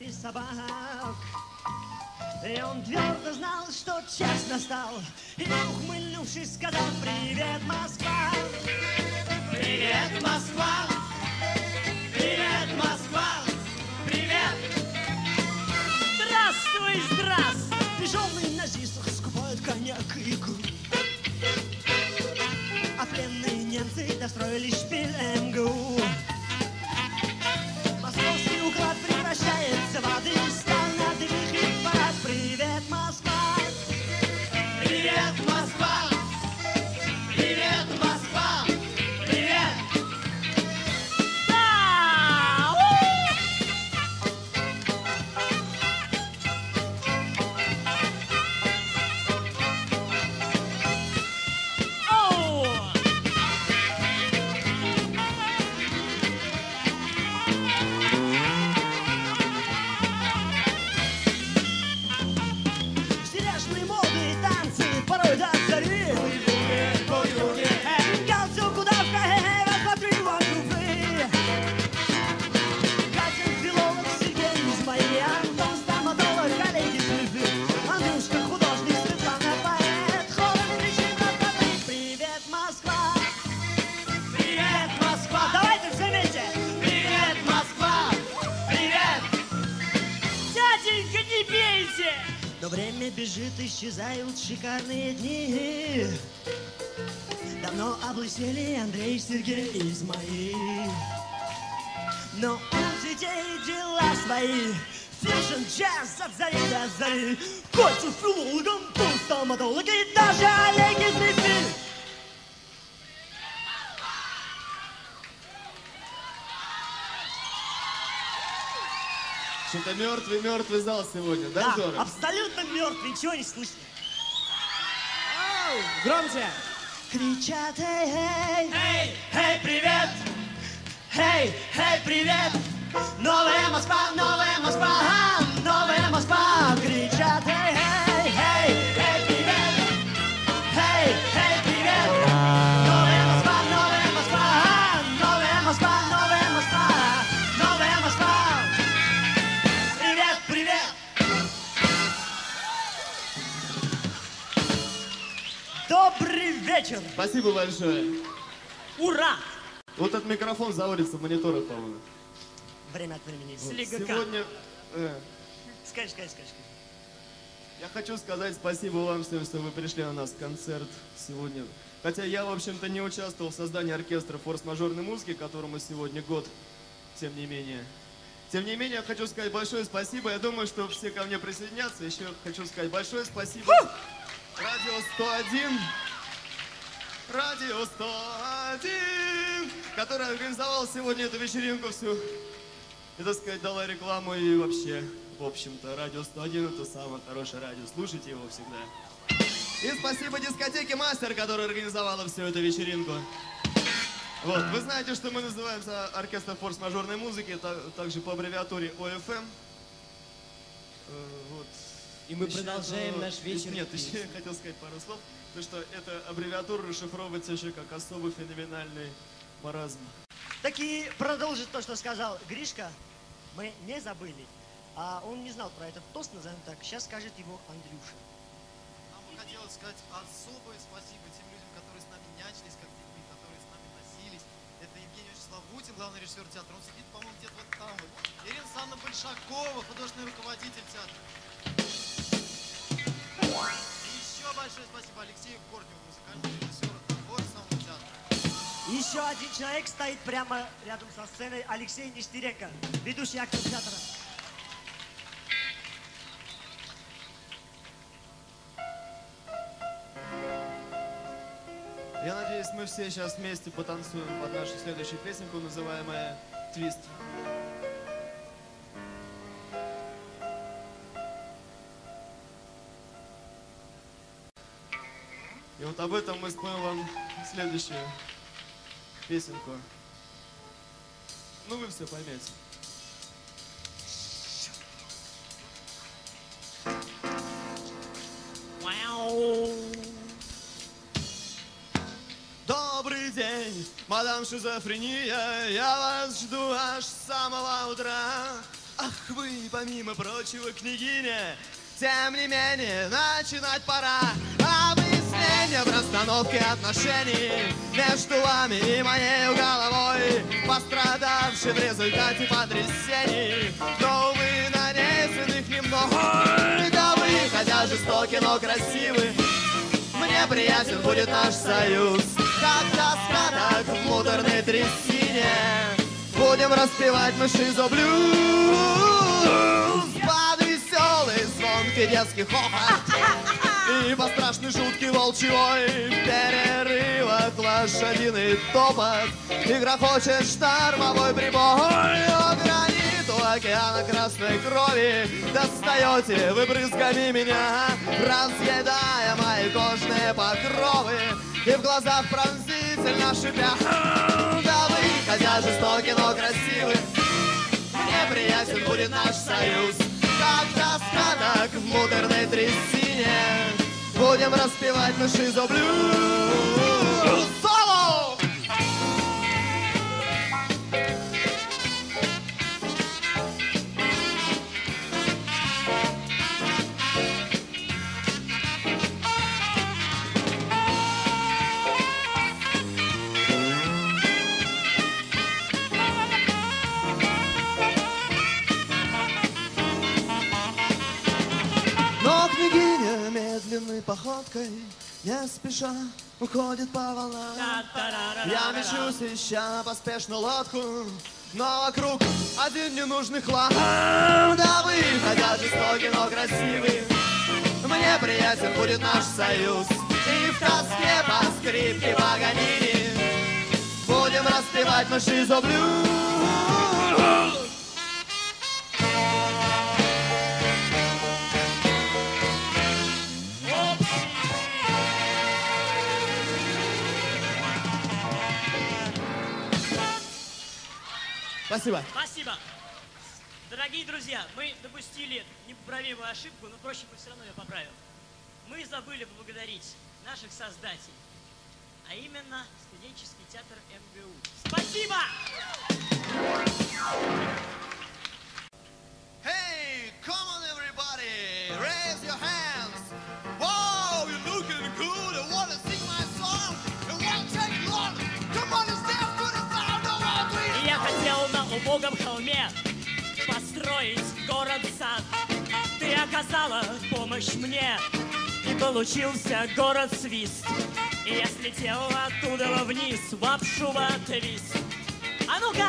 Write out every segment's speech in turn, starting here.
и собак. И он твердо знал, что час настал, и, ухмыльнувшись, сказал: привет, Москва! Привет, Москва! Привет, Москва! Привет! Здравствуй, здравствуй! Пижоны на зисах скупают коньяк и икру, а пленные немцы достроили шпиль МГУ. Московский уклад превращается в ад, и стал на дрихлый парад. Привет, Москва! Привет, Москва! Привет, Москва! Привет! Да! Сережные моды, танцы, порой до зари. Галстук, удавка, смотри, one, two, three. Катя, филолог, Сергей из моей, Антон, стоматолог, коллеги с любви. Андрюшка, художник, Светлана, поэт, хором кричим на побы. Привет, Москва! Привет, Москва! Давайте все вместе! Привет, Москва! Привет! Дяденька, не бейте! Но время бежит, исчезают шикарные дни. Давно облысели Андрей, Сергей из моих. Но у детей дела свои. Фьюжн, джаз от зари до зари. Катя, филолог, Антон, стоматолог и даже Олег из Литвы. Что-то мертвый зал сегодня, да, Жора? Абсолютно мертвый, ничего не слышно. Громче! Кричат: эй, эй, эй, эй, привет! Эй, эй, привет! Новая Москва, новая Москва, новая Москва! Кричат: эй, эй, эй, эй, привет! Эй, эй, привет! Новая Москва, новая Москва, новая Москва, новая Москва, новая Москва! Привет, привет! Добрый вечер! Спасибо большое. Ура! Вот этот микрофон заводится в мониторах, по-моему. Время от времени. Вот. Слегка. Сегодня Скажи. я хочу сказать спасибо вам всем, что вы пришли на нас концерт сегодня. Хотя я, в общем-то, не участвовал в создании оркестра форс-мажорной музыки, которому сегодня год, тем не менее. Тем не менее, я хочу сказать большое спасибо. Я думаю, что все ко мне присоединятся. Еще хочу сказать большое спасибо Радио 101. Радио 101, который организовал сегодня эту вечеринку всю. И, так сказать, дала рекламу и вообще, в общем-то, Радио 101 это самое хорошее радио. Слушайте его всегда. И спасибо дискотеке Мастер, которая организовала всю эту вечеринку. Вот, вы знаете, что мы называемся оркестр форс-мажорной музыки, также по аббревиатуре ОФМ. Вот. И мы продолжаем наш вечер. Нет, еще я хотел сказать пару слов, потому что эта аббревиатура расшифровывается еще как особый феноменальный маразм. Так и продолжит то, что сказал Гришка. Мы не забыли. А он не знал про этот тост, назовем так. Сейчас скажет его Андрюша. Нам бы хотелось сказать особое спасибо тем людям, которые с нами нянчились, как детьми, которые с нами носились. Это Евгений Славутин, главный режиссер театра. Он сидит, по-моему, где-то вот там вот. Ирина Санна Большакова, художественный руководитель театра. И еще большое спасибо Алексею Корневу, музыкальному режиссеру художественного театра. Еще один человек стоит прямо рядом со сценой. Алексей Нестеренко, ведущий актер театра. Я надеюсь, мы все сейчас вместе потанцуем под нашу следующую песенку, называемая «Твист». И вот об этом мы споем вам следующую песенку. Ну, вы все поймете. Добрый день, мадам шизофрения, я вас жду аж с самого утра. Ах вы, помимо прочего, княгиня, тем не менее, начинать пора. Объяснение в расстановке отношений между вами и моей головой, пострадавшей в результате потрясений. Но, увы, нанесенных немного. Да вы, хотя жестоки, но красивы, мне приятен будет наш союз. Как тоска, так в муторной трясине будем распевать мы шизоблюз. Под веселый звонкий детский хохот и по страшный жуткий волчий вой, в перерывах лошадиный топот и грохочет штормовой прибой. О, граниту океана красной крови достаете вы брызгами меня, разъедая мои кожные покровы и в глазах пронзительно шипя. Да вы, хотя жестоки, но красивы, мне приятен будет наш союз. Как тоска, так в муторной трясине будем распевать мы шизоблюз. Соло! Но княгиня медленной походкой, не спеша, уходит по волнам. Я мечусь, ища поспешно лодку, но вокруг один ненужный хлам. Да вы, хотя жестоки, но красивы, мне приятен будет наш союз. И в тоске по скрипке Паганини будем распевать мы шизоблюз. Спасибо. Спасибо. Дорогие друзья, мы допустили непоправимую ошибку, но, впрочем, мы все равно ее поправим. Мы забыли поблагодарить наших создателей, а именно студенческий театр МГУ. Спасибо! Hey, come on everybody, raise your hands. Wow, you're looking good. I wanna sing my song. It won't take long. Come on, it's damn good. It's down the road. Я хотел на убогом холме построить город-сад. Ты оказала помощь мне, и получился город-свист. И я слетел оттуда вниз в обшува-твист. А ну-ка!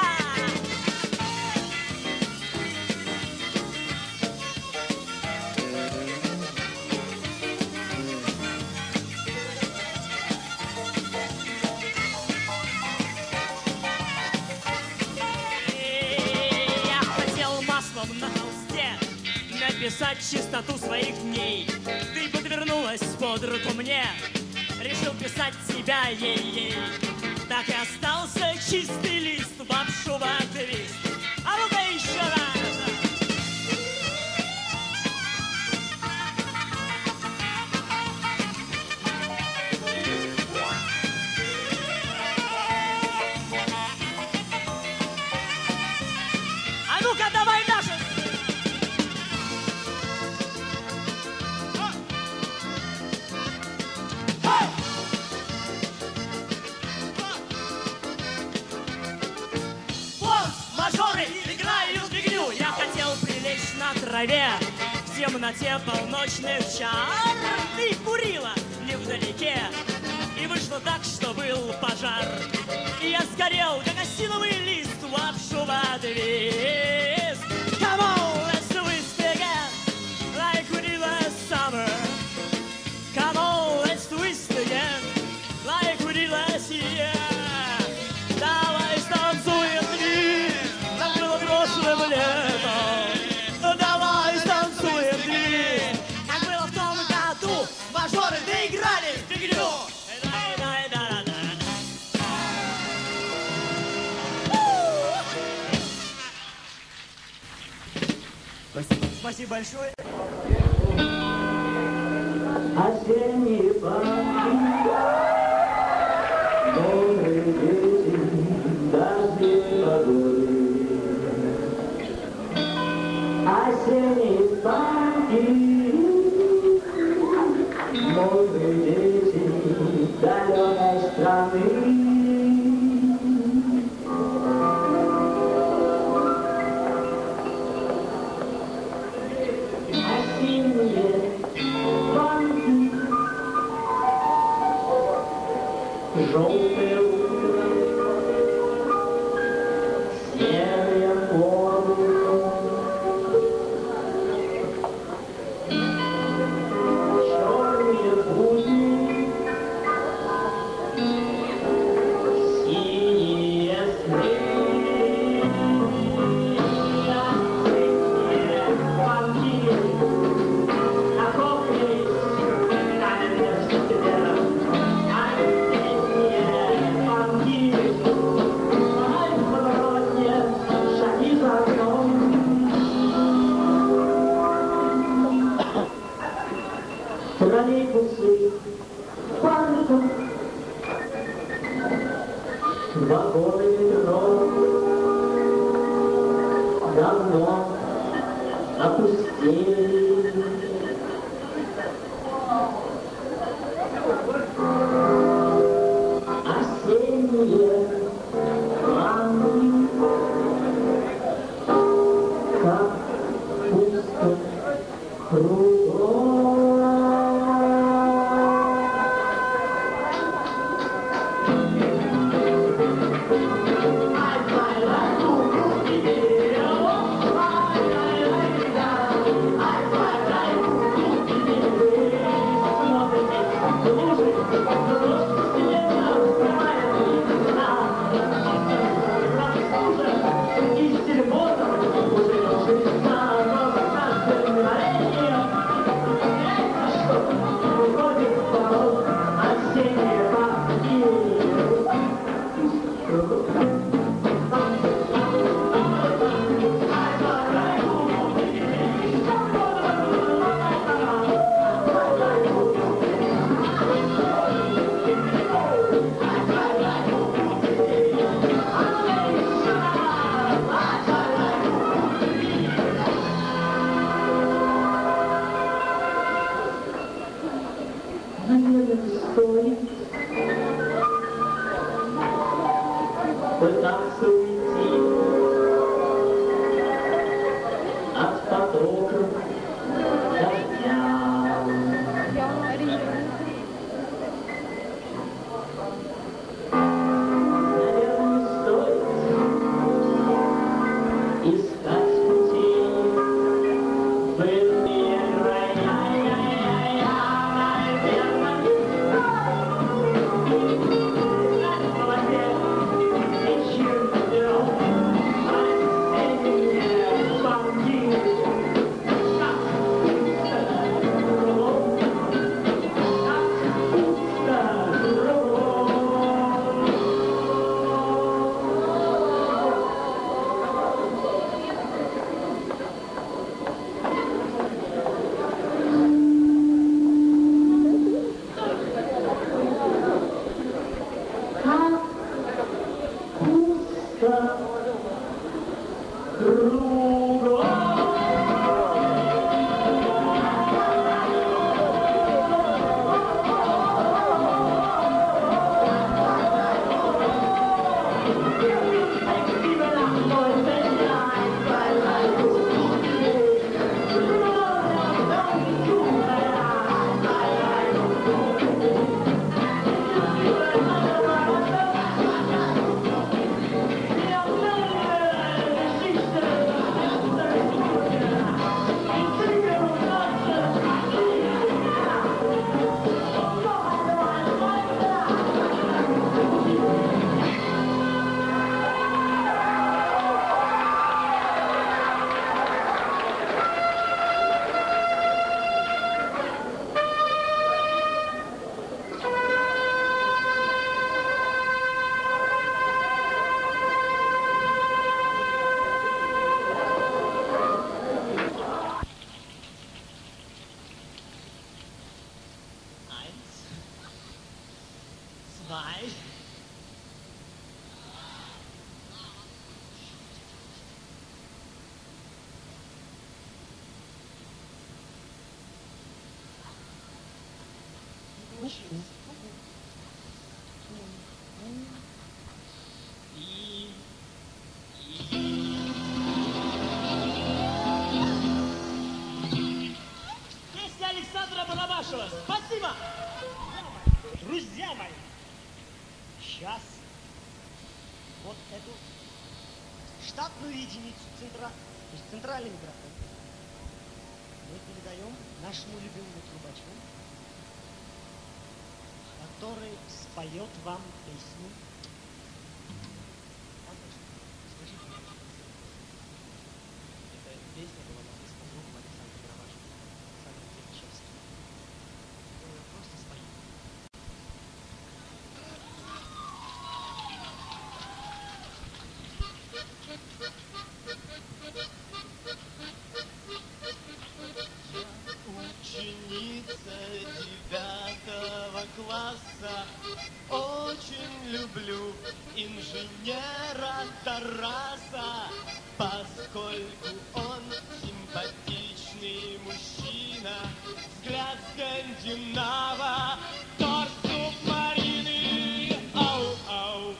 На холсте написать чистоту своих дней. Ты подвернулась под руку мне, решил писать тебя ей-ей. Так и остался чистый лист в обшува-твист. А ну-ка еще раз! А ну-ка давай наши! Мажоры играют фигню. Я хотел прилечь на траве в темноте полночных чар. Ты курила невдалеке, и вышло так, что был пожар. И я сгорел, как осиновый лист в обшува-твист. Come on, let's do it again, like we did last summer. Come on, let's twist again, like we did last year. Давай станцуем вниз, как было прошлым летом. Давай станцуем вниз, как было в том году. Мажоры доиграли фигню. Спасибо. Спасибо большое. Осенние парки, добрые дети, дожди погоды. Осенние парки, мудрые дети далекой страны. Осенние парки, желтые утро, серые воздух. Троллейбусы, парков, вагоны метро давно опустели. Осенние планы, как пусто кругом. Пытаться уйти от потоков дождя. Наверное, не стоит искать пути в иные края. получилось. Песня Александра Барабашева. Спасибо! Друзья мои, сейчас вот эту штатную единицу то есть центральный микрофон, мы передаем нашему любимому трубачу, который споет вам песню. Скажите, эта песня была написана другом Александра Барабашева, Александр Тихачевский. Просто споет. Ученица 9 класса, очень люблю инженера Тараса, поскольку он симпатичный мужчина, взгляд скандинава, торс субмарины. Ау, ау,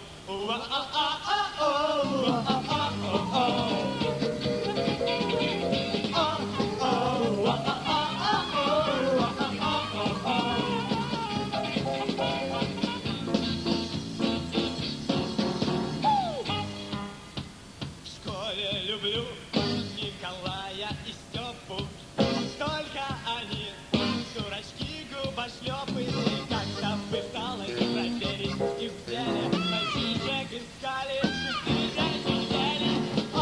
в школе люблю Николая и Степу, только они дурачки губошлепы. Как-то пыталась проверить их в деле, мальчишек искали 4 недели.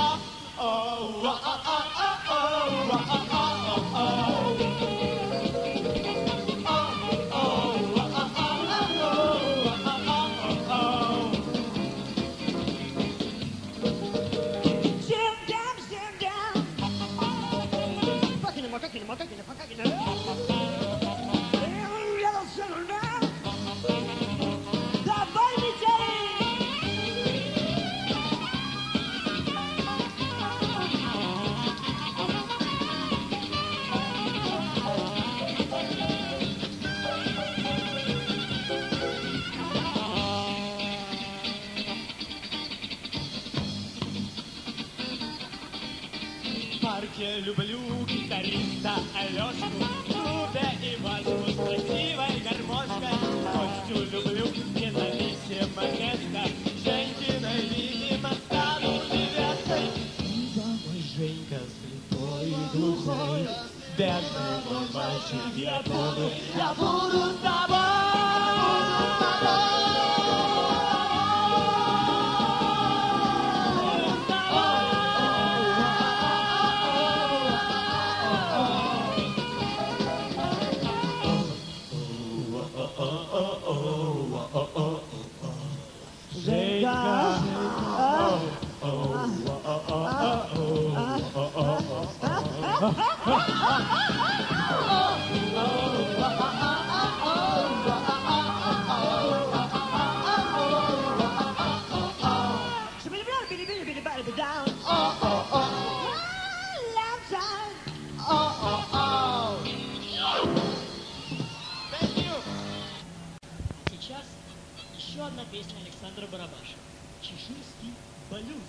Давай, Митяй! В парке люблю гитариста Алешку, в клубе Ивашку с красивой гармошкой. Костю люблю, независимо место, Женькиной, видимо, стану невестой. Домой, Женька, слепой и глухой, бедный мой мальчик, я буду с тобой. Сейчас еще одна песня Александра Барабашева. Чеширский блюз.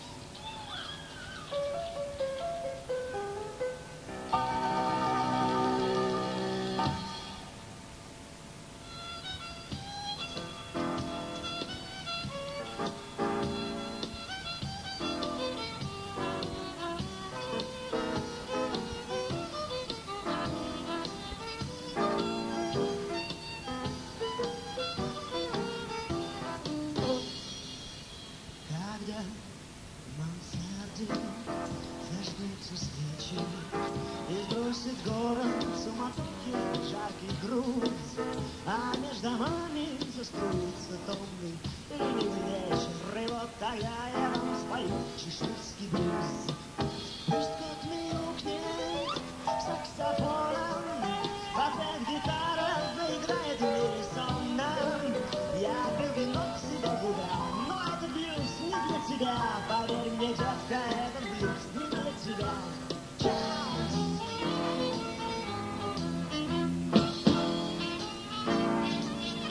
Когда в мансарде зажгутся свечи и сбросит город суматохи жаркий груз, а между домами заструится томный ленивый вечер, и вот тогда я вам спою чеширский блюз. Пусть кот мяукнет саксофоном, в ответ гитара заиграет в мире сонном. Я пил вино к себе в губам, но этот блюз не для тебя. Поверь мне, детка, этот блюз не для тебя. Час.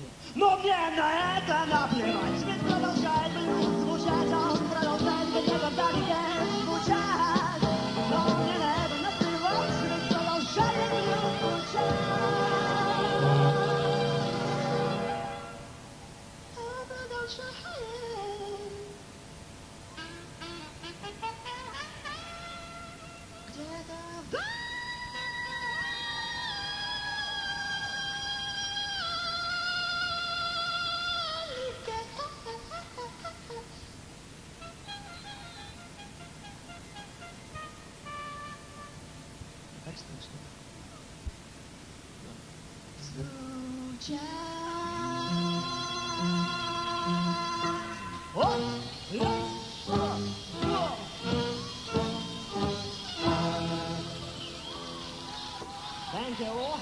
вообще. Но мне на это наплевать, ведь продолжает блюз звучать, а он продолжает никогда не звучать. Но мне на это наплевать, ведь продолжает блюз звучать. А продолжает. Где-то вдаль. Так слышно. Звучать. О! Thank you.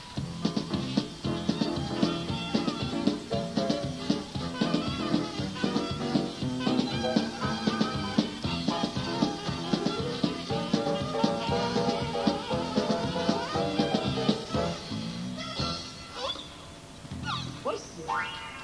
Спасибо.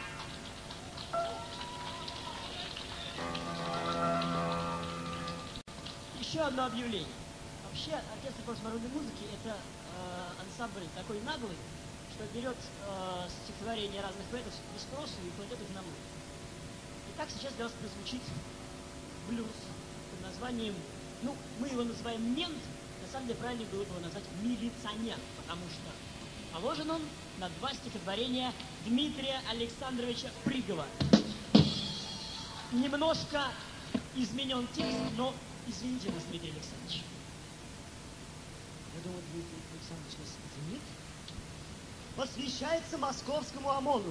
Еще одно объявление. Вообще, оркестр постмодерной музыки — это ансамбль такой наглый, что берет стихотворения разных поэтов без спросу и кладет их на музыку. Итак, сейчас для вас прозвучит блюз под названием, ну, мы его называем мент, на самом деле правильно было бы его назвать милиционер, потому что положен он на два стихотворения Дмитрия Александровича Прыгова. Немножко изменен текст, но извините нас, Дмитрий Александрович. Я думаю, Дмитрий Александрович нас извинит. Посвящается московскому ОМОНу.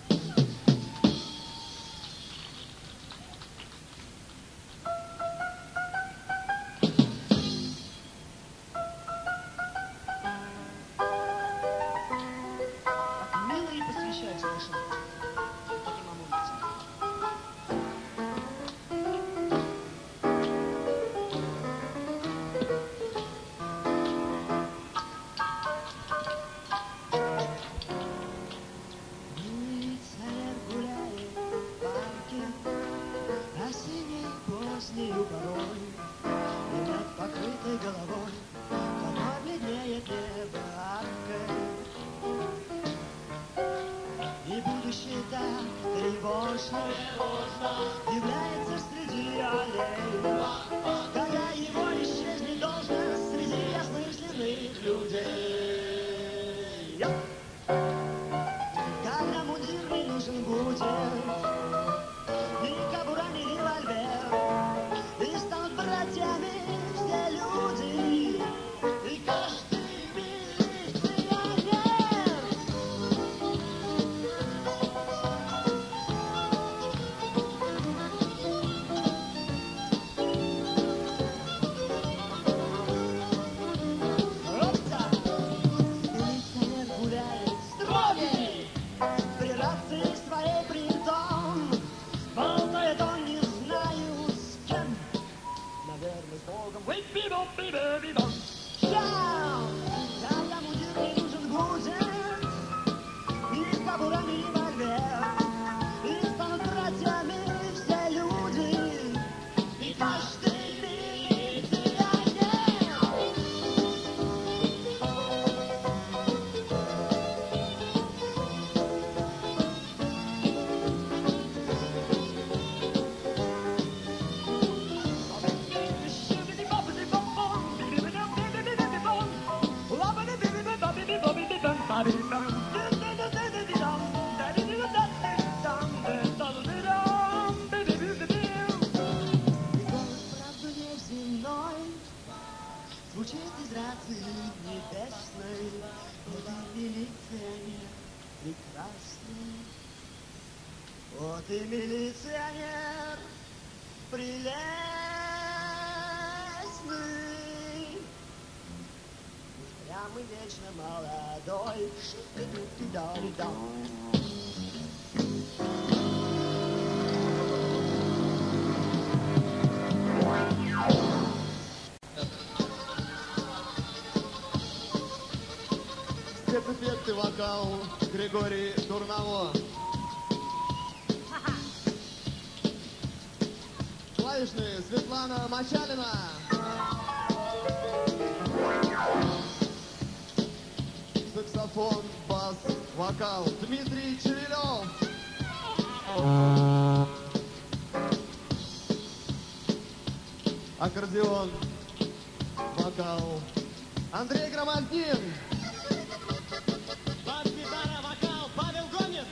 Так мило и посвящается нашим таким ОМОНовцам. Милиционер гуляет в парке осенней позднею порой, и над покрытой головой давно бледнеет небо аркой. И будущее так тревожно является среди аллей, когда его исчезнет должность среди осмысленных людей. Когда мундир не нужен будет, ни кобура, ни револьвер, и станут братьями все люди, и каждый милиционер. Опта! Милиционер гуляет строгий, при рации своей притом. Болтает он не знаю с кем, наверное, с Богом. Уи-би-бом-би-би-би-бом. Ща! Когда мундир не нужен будет, ни кобура, ни револьвер, и станут братьями все люди, и каждый милиционер. Звучит из рации небесной, вот и милиционер прекрасный, вот и милиционер прелестный. Прям и вечно молодой. Ши-ди-ди-ди-да-ди-да. эффекты, вокал Григорий Турнаво. Клавишные Светлана Мочалина. Саксофон, бас, вокал Дмитрий Чевелев. Аккордеон, вокал Андрей Громоздин. Бас-гитара, вокал Павел Гонин.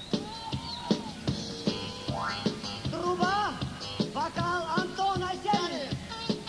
Труба, вокал Антон Осянин.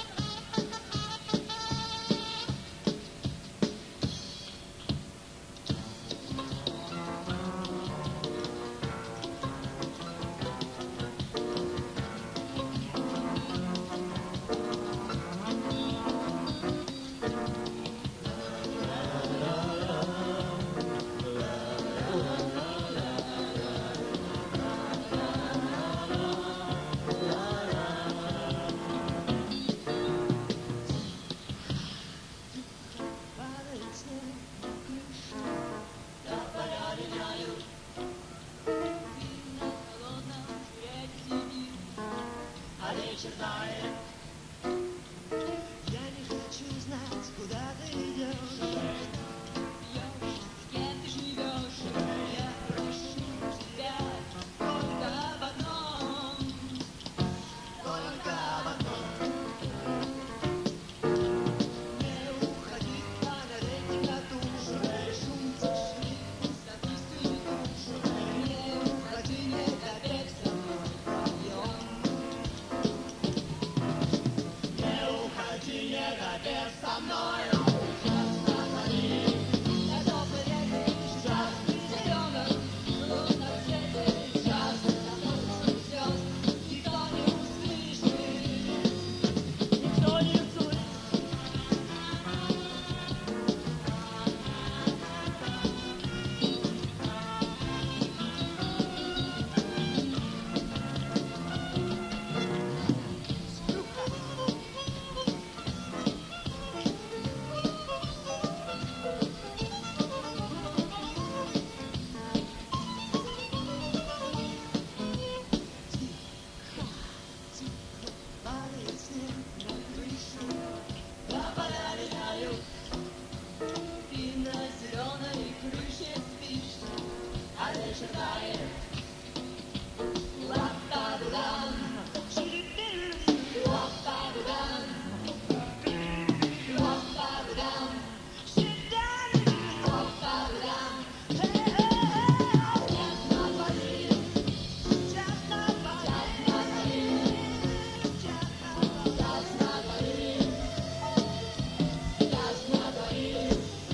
Я не хочу знать, куда ты идешь. С кем ты живешь? Я прошу тебя только об одном. Только об одном. Не уходи, понад этим натужу. Шум тишины, Пустоту душу. Не уходи, не допеть со мной вдвоем. не уходи, не допев со мной. На теплой реке час зеленых, лунном свете час запутанных звезд. Никто не услышит. Никто не слышит. Падает снег на крышу. Тополя летают, ты на зеленой крыше спишь, а вечер тает. Ла-та-ду-дан, ла-та-ду-дан, ла-та-ду-дан, ла-та-ду-дан. Час на дворе, Час на час на дворе, час на дворе, час на дворе.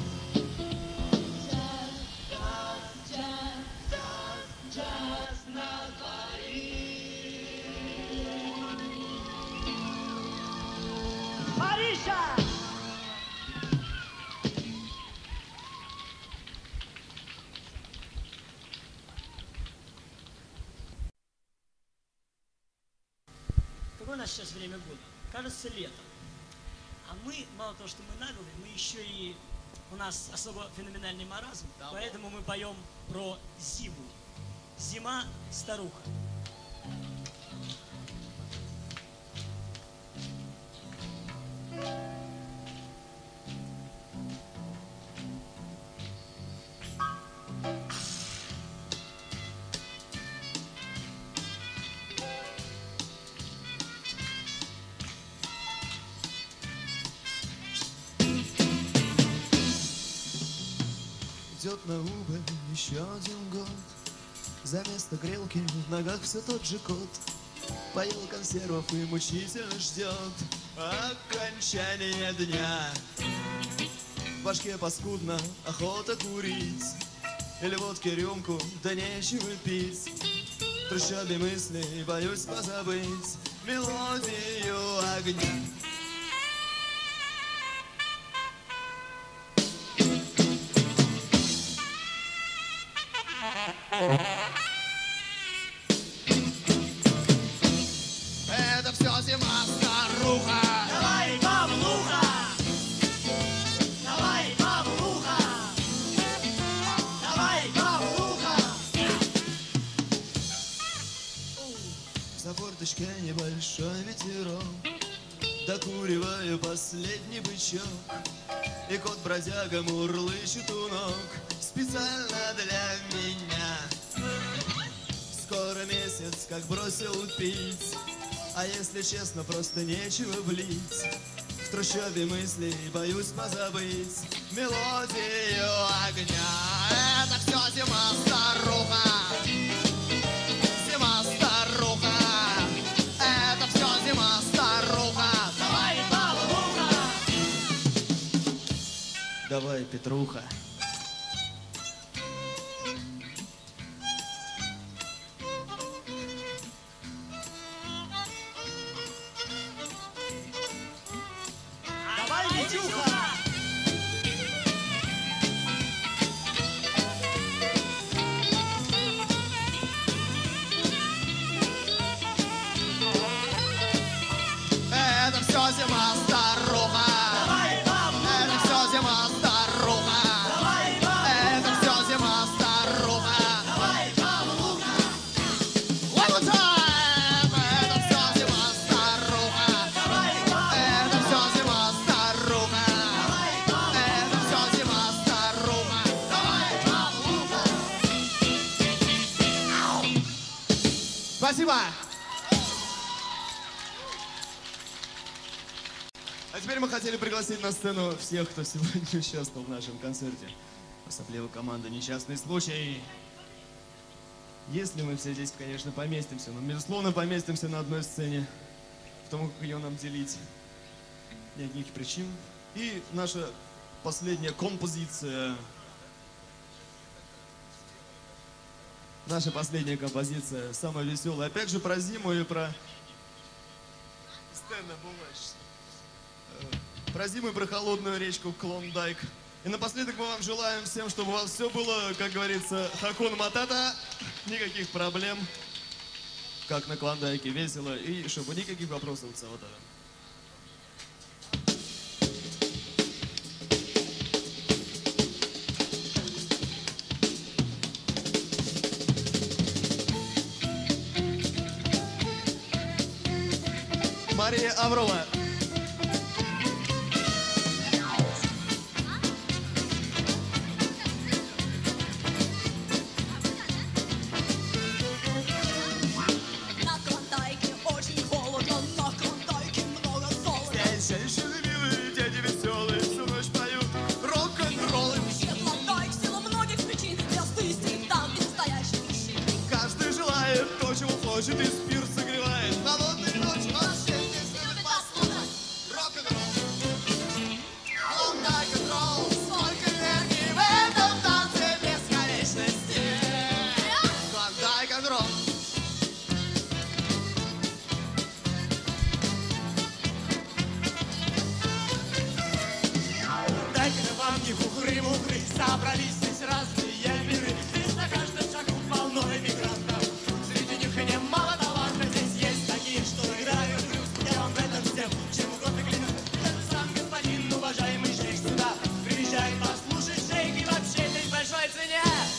Час на Мариша! Какое у нас сейчас время года? Кажется, лето. А мы, мало того, что мы наглые, мы еще и... У нас особо феноменальный маразм, поэтому мы поем про зиму. Зима – старуха. Идет на убыль еще один год. За место грелки в ногах все тот же кот. Поел консервов и мучительно ждет окончания дня. В башке паскудно, охота курить, или водки рюмку, да нечего пить. В трущобе мыслей боюсь позабыть мелодию огня. Это все зима, старуха. Давай, Павлуха! Давай, Павлуха! небольшой ветерок, докуриваю последний бычок, и кот-бродяга мурлычет у ног специально для меня. Скоро месяц, как бросил пить, а если честно, просто нечего влить. В трущобе мыслей боюсь позабыть мелодию огня. Это все зима, старуха, зима, старуха. Это все зима, старуха. Давай, Павлуха! Давай, Петруха. Давай, Витюха! Это все зима, старуха. Давай, Павлуха! Это все зима, старуха. Давай, Павлуха! Это все зима, старуха. Давай, Павлуха! One more time. Это все зима, старуха. Давай, Павлуха! Это все зима, старуха. Это все зима, старуха. Давай, Павлуха! Спасибо. А теперь мы хотели пригласить на сцену всех, кто сегодня участвовал в нашем концерте. Особливо команда «Несчастный случай». Если мы все здесь, конечно, поместимся, но, безусловно, поместимся на одной сцене. Потому как ее нам делить нет никаких причин. И наша последняя композиция. Наша последняя композиция, самая веселая. Опять же про зиму и про... Про зиму и про холодную речку Клондайк. И напоследок мы вам желаем всем, чтобы у вас все было, как говорится, хакун матата, никаких проблем, как на Клондайке, весело, и чтобы никаких вопросов у целого. Мария Аврова. На Клондайке очень холодно, на Клондайке много золота. Женщины милые, дяди веселые, всю ночь поют рок-н-ролл. Вообще Клондайк в силу многих причин звезды из там без настоящих мужчин. Каждый желает то, чего хочет, и спирт согревает. Холодной ночью вообще здесь любят послушать рок-н-ролл. Клондайк-н-ролл. Сколько энергии в этом танце бесконечности. Клондайк-н-ролл. Дайте вам не хухры-мухры, собрались здесь разные миры. Здесь на каждом шагу полно эмигрантов. Среди них и немало талантов. Здесь есть такие, что играют плюс. Я вам в этом всем, чем угодно клянусь. Даже сам господин, уважаемый шейх, сюда приезжает послушать шейк. И вообще здесь большой цене.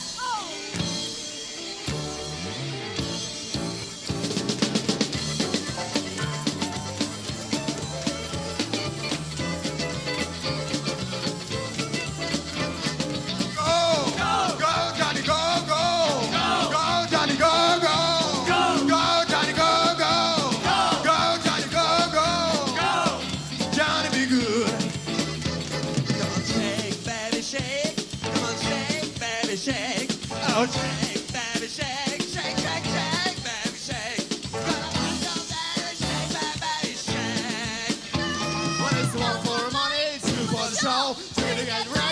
Shake, baby, shake. Come on, shake, baby, shake. Oh, shake, baby, shake. Shake, shake, shake, baby, shake. Gonna want your baby, shake, baby, shake. One is one for money, two for the show, three to get ready.